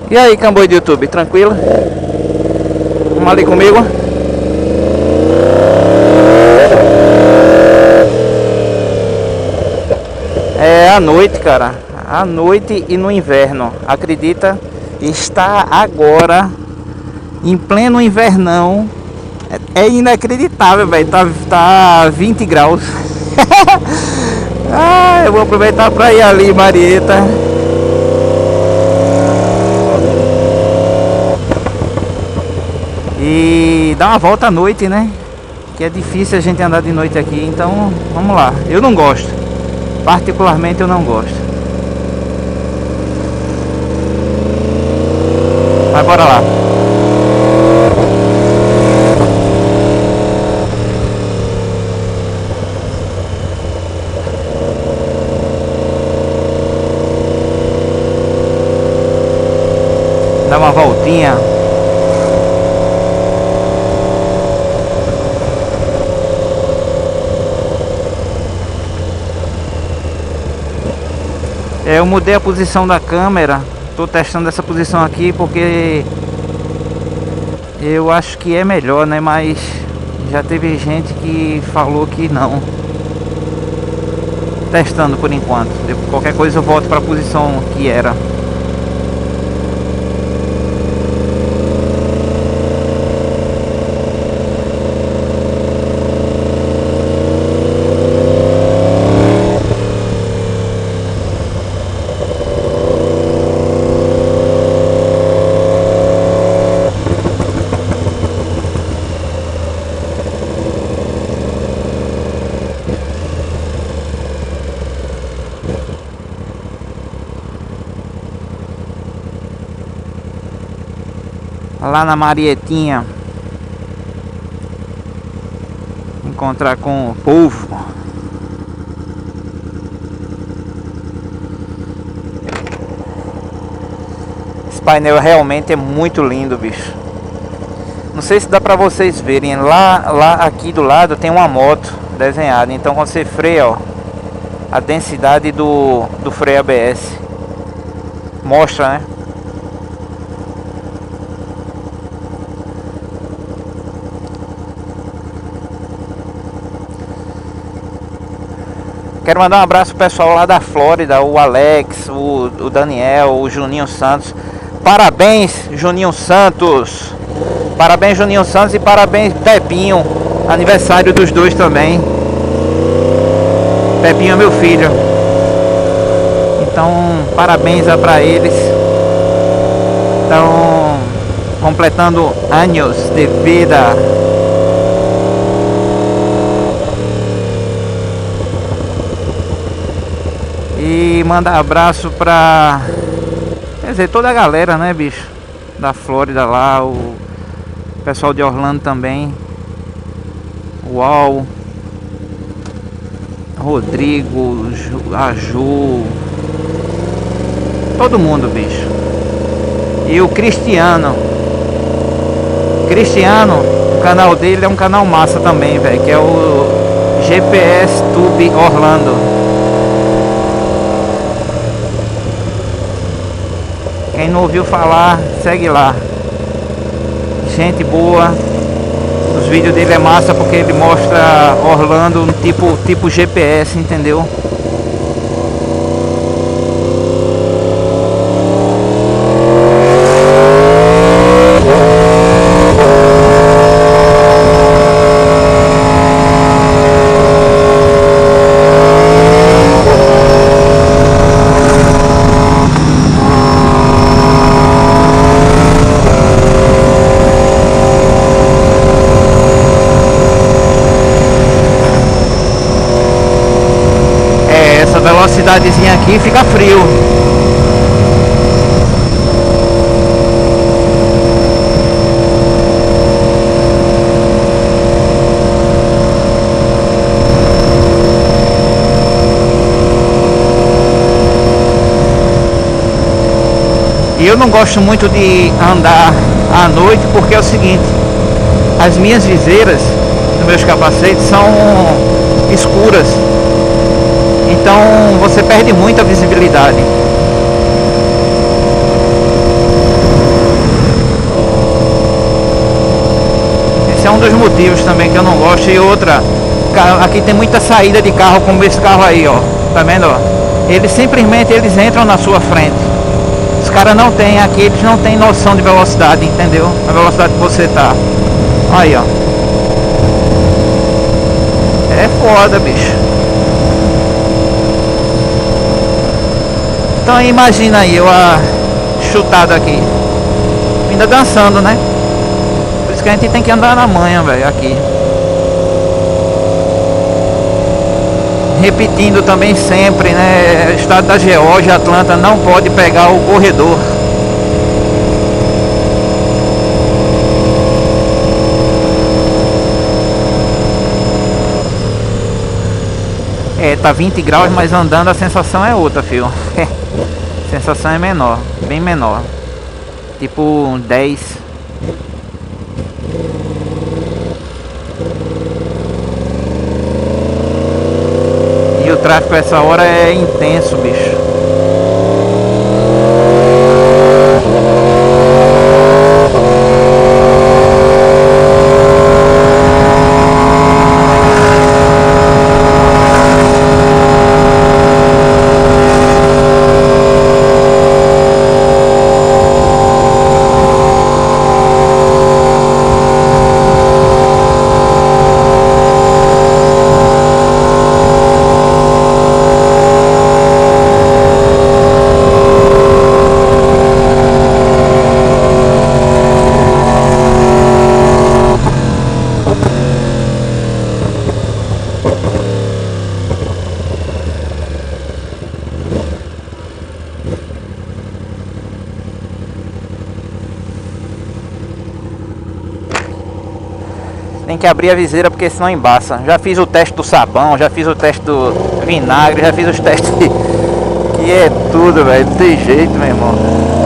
E aí, Camboi do YouTube, tranquilo? Vamos ali comigo? É à noite, cara. À noite e no inverno. Acredita? Está agora em pleno invernão. É inacreditável, velho. Tá 20 graus. Ah, eu vou aproveitar para ir ali, Marieta. E dar uma volta à noite, né? Que é difícil a gente andar de noite aqui. Então, vamos lá. Eu não gosto. Particularmente eu não gosto. Vai, bora lá. Dá uma voltinha. Eu mudei a posição da câmera. Tô testando essa posição aqui porque eu acho que é melhor, né? Mas já teve gente que falou que não. Testando por enquanto. Qualquer coisa eu volto para a posição que era. Lá na Marietinha, encontrar com o povo. Esse painel realmente é muito lindo, bicho. Não sei se dá pra vocês verem. Lá aqui do lado tem uma moto desenhada. Então quando você freia, ó, a densidade do freio ABS mostra, né? Quero mandar um abraço pro pessoal lá da Flórida, o Alex, o Daniel, o Juninho Santos. Parabéns, Juninho Santos. Parabéns, Juninho Santos, e parabéns, Pepinho. Aniversário dos dois também. Pepinho é meu filho. Então, parabéns pra eles. Estão completando anos de vida. E mandar abraço pra, quer dizer, toda a galera, né, bicho? Da Flórida lá, o pessoal de Orlando também. Uau, Rodrigo, a Ju, todo mundo, bicho. E o Cristiano, o canal dele é um canal massa também, velho, que é o GPS Tube Orlando. Quem não ouviu falar, segue lá. Gente boa. Os vídeos dele é massa porque ele mostra Orlando tipo GPS, entendeu? Velocidadezinha aqui fica frio. E eu não gosto muito de andar à noite porque é o seguinte: as minhas viseiras dos meus capacetes são escuras. Então você perde muita visibilidade. dos motivos também que eu não gosto. E outra, aqui tem muita saída de carro, como esse carro aí, ó. Tá vendo, ó? Eles simplesmente entram na sua frente. Os caras não tem aqui, eles não tem noção de velocidade, entendeu? A velocidade que você tá. Aí, ó. É foda, bicho. Então imagina aí, eu chutado aqui. Ainda dançando, né? Por isso que a gente tem que andar na manha, velho, aqui. Repetindo também sempre, né? Estado da Geórgia, Atlanta não pode pegar o corredor. É, tá 20 graus, mas andando a sensação é outra, filho. A sensação é menor, bem menor. Tipo 10. E o tráfego essa hora é intenso, bicho. Tem que abrir a viseira porque senão embaça. Já fiz o teste do sabão, já fiz o teste do vinagre, já fiz os testes que é tudo, velho. Não tem jeito, meu irmão.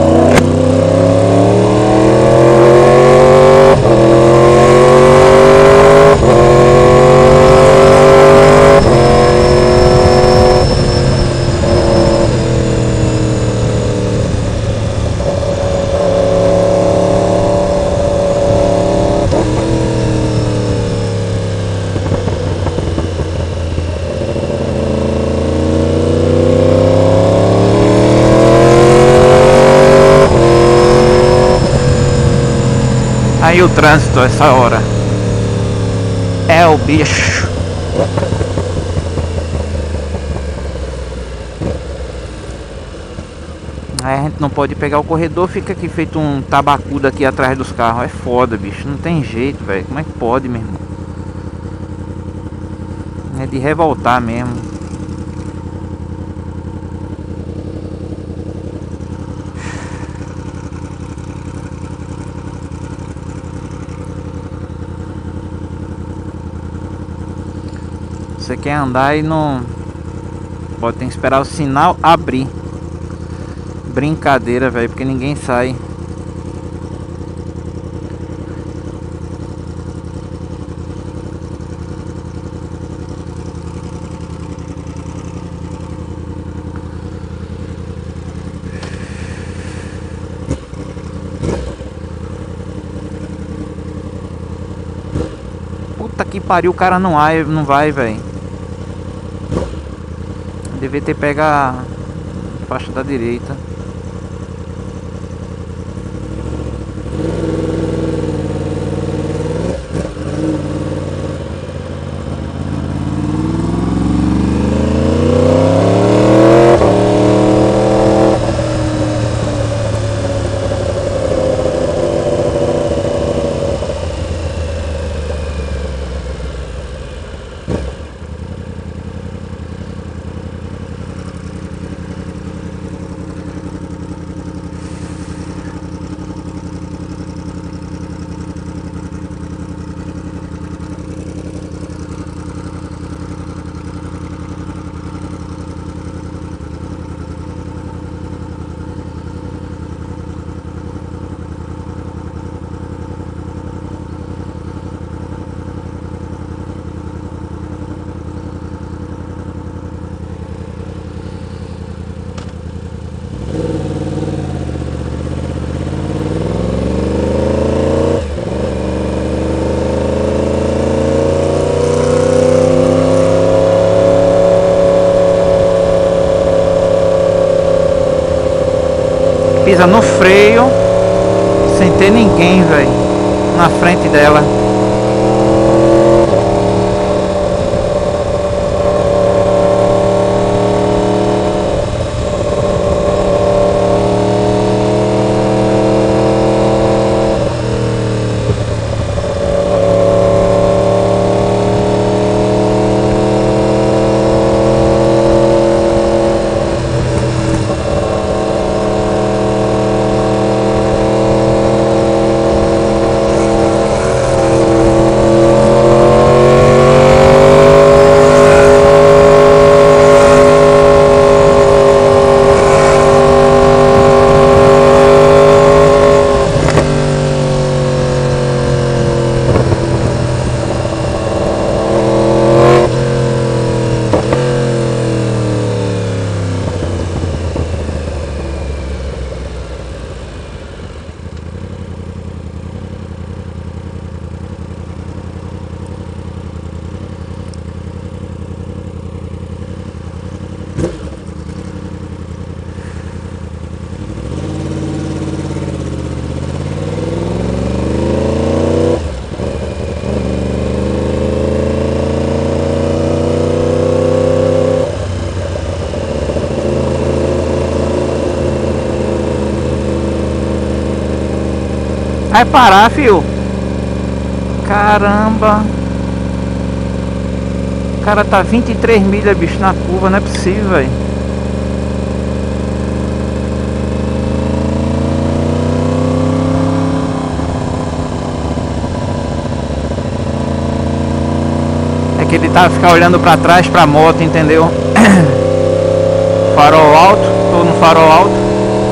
Aí o trânsito essa hora é o bicho. Aí a gente não pode pegar o corredor, fica aqui feito um tabacudo aqui atrás dos carros. É foda, bicho, não tem jeito, velho. Como é que pode, meu irmão? É de revoltar mesmo. Você quer andar e não pode, tem que esperar o sinal abrir. Brincadeira, velho, porque ninguém sai. Puta que pariu, o cara não vai, velho. Devia ter pego a faixa da direita. pisa no freio sem ter ninguém, velho, na frente dela. Vai parar, fio. Caramba. O cara tá 23 milhas, bicho, na curva. Não é possível, velho. É que ele tá ficar olhando pra trás pra moto, entendeu? Farol alto. Tô no farol alto.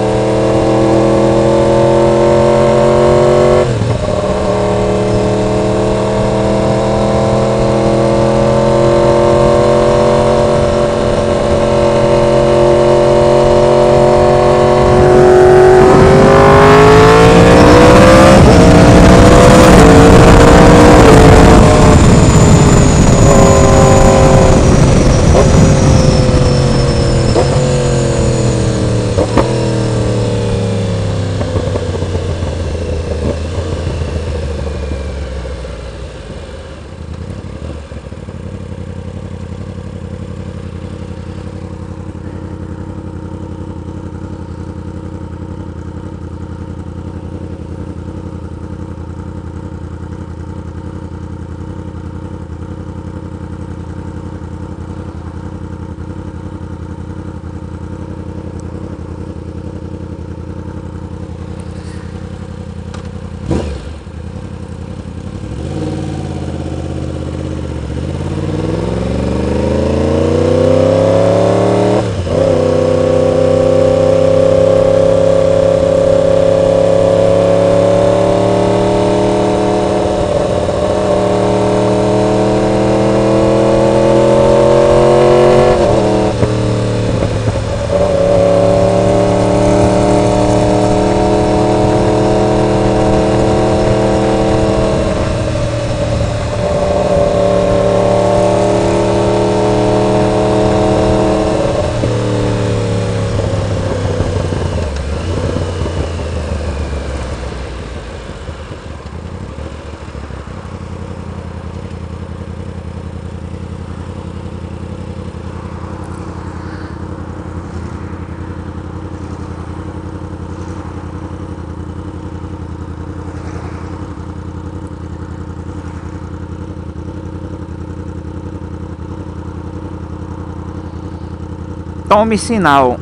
Tome sinal.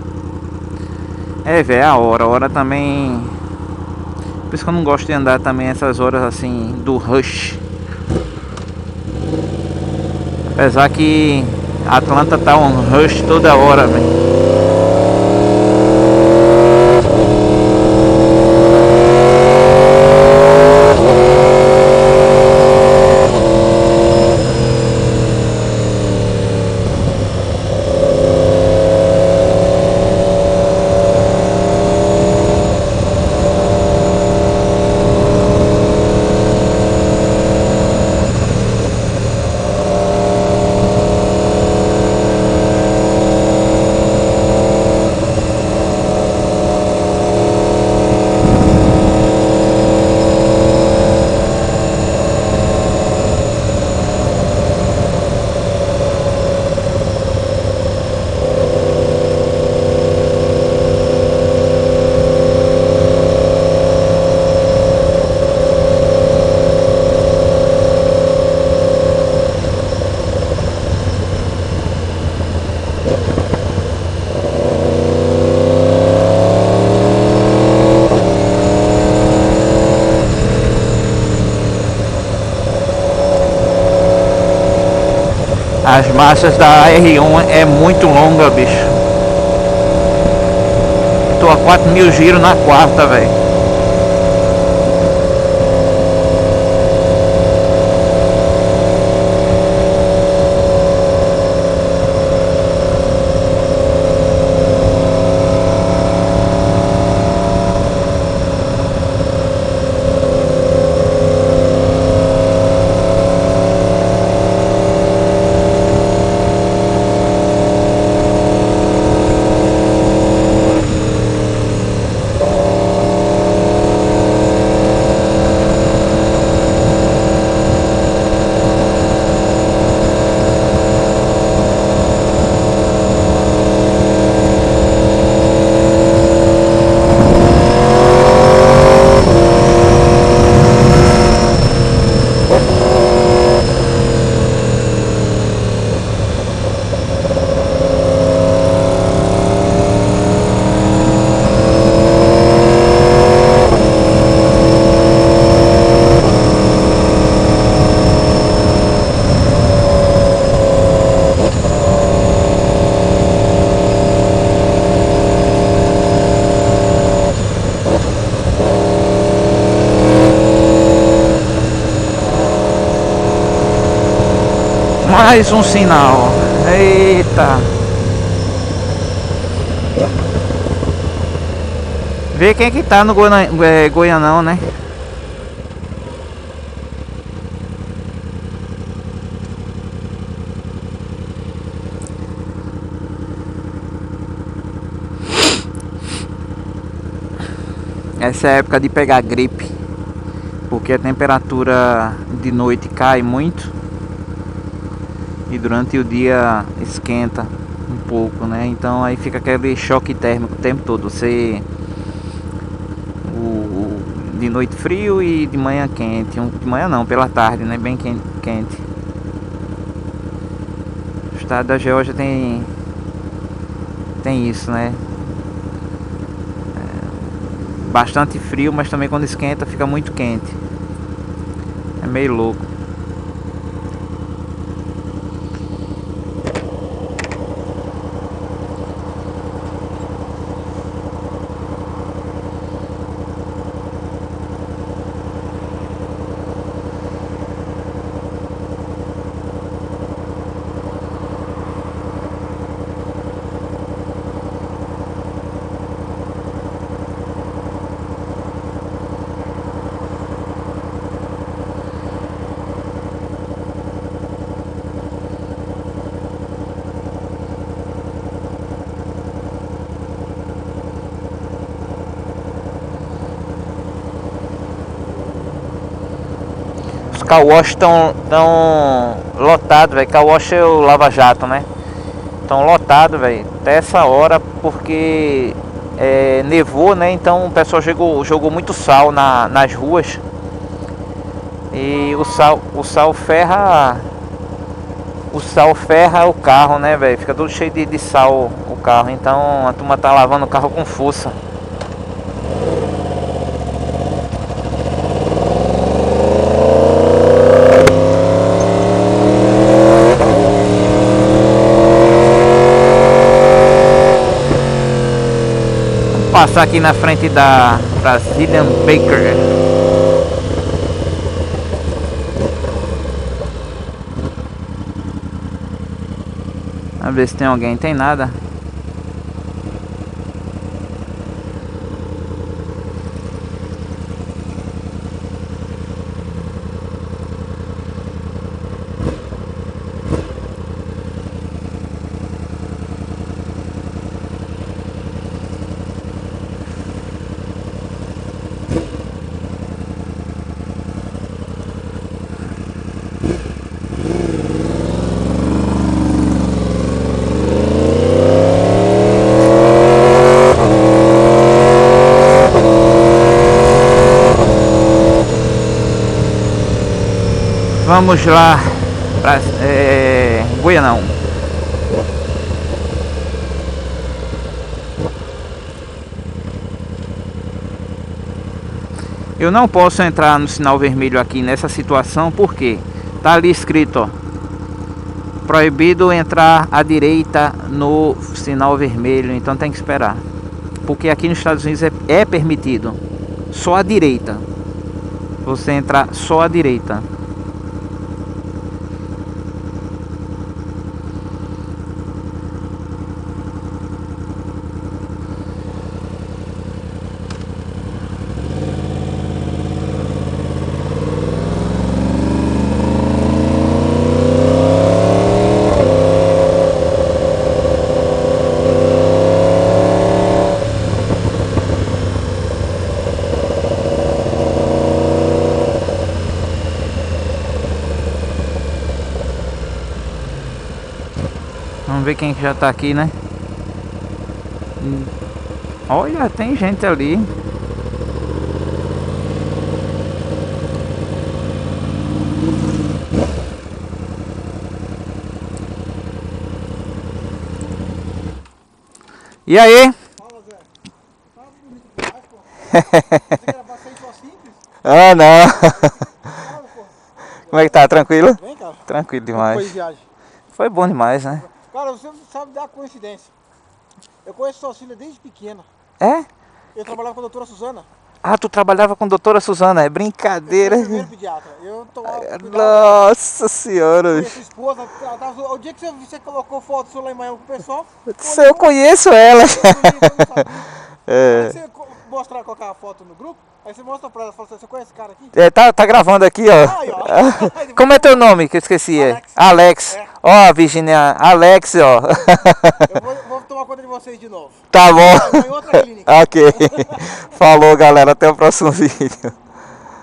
É, velho, é a hora também. Por isso que eu não gosto de andar também essas horas assim do rush. Apesar que Atlanta tá um rush toda hora, velho. As marchas da R1 é muito longa, bicho. Tô a 4.000 giros na quarta, velho. Mais um sinal. Eita. Vê quem que tá no Goianão, né? Essa é a época de pegar gripe, porque a temperatura de noite cai muito e durante o dia esquenta um pouco, né? Então aí fica aquele choque térmico o tempo todo. Você de noite frio e de manhã quente. De manhã não, pela tarde, né? Bem quente. O estado da Geórgia tem isso, né? Bastante frio, mas também quando esquenta fica muito quente. É meio louco. Car wash estão lotados, velho. Car wash é o Lava Jato, né? Estão lotados, velho, até essa hora, porque nevou, né? Então o pessoal jogou muito sal nas ruas. E o sal ferra o carro, né, velho? Fica tudo cheio de sal o carro. Então a turma tá lavando o carro com força. Passar aqui na frente da Brazilian Baker. Vamos ver se tem alguém. Tem nada. Vamos lá para Goianão. Eu não posso entrar no sinal vermelho aqui nessa situação, porque tá ali escrito, ó, Proibido entrar à direita no sinal vermelho, então tem que esperar. Porque aqui nos Estados Unidos é permitido só à direita. Você entrar só à direita. Vamos ver quem já tá aqui, né? Olha, tem gente ali. E aí? Fala, Zé. Tá bonito demais, pô. Você gravar sem só simples? Ah, não. Fala, pô. Como é que tá? Tranquilo? Vem, cara. Tranquilo Como foi a demais. viagem? Foi bom demais, né? Cara, você sabe dar coincidência. Eu conheço sua filha desde pequena. É? Eu trabalhava com a doutora Suzana. Ah, tu trabalhava com a doutora Suzana, é Eu brincadeira. fui o primeiro pediatra. Eu tomava cuidado. Nossa senhora. Conheço sua esposa. O dia que você colocou foto sua lá em Miami com o pessoal. Eu conheço ela. Eu não sabia. É. Aí você mostrar, colocar a foto no grupo, aí você mostra pra ela, fala assim, você conhece esse cara aqui? É, tá gravando aqui, ó. Aí, ó. Como é teu nome que eu esqueci? Alex. Alex. É. Ó, Virginia, Alex, ó. Eu vou tomar conta de vocês de novo. Tá bom. Em outra clínica. Ok. Falou, galera. Até o próximo vídeo.